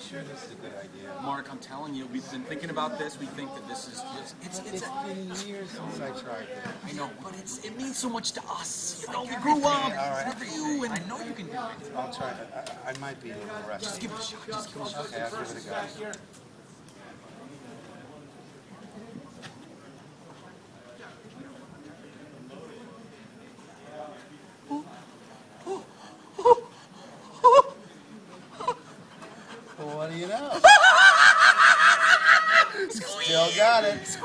sure this is a good idea? Mark, I'm telling you, we've been thinking about this. We think that this is just, It's been years since I tried this. I know, but it means so much to us. You know, we grew up with you, and I know you can do it. I'll try it. I might be a little rusty. Just give it a shot. Just give it a shot. Okay, I'll give it a go. Well, what do you know? Still got it.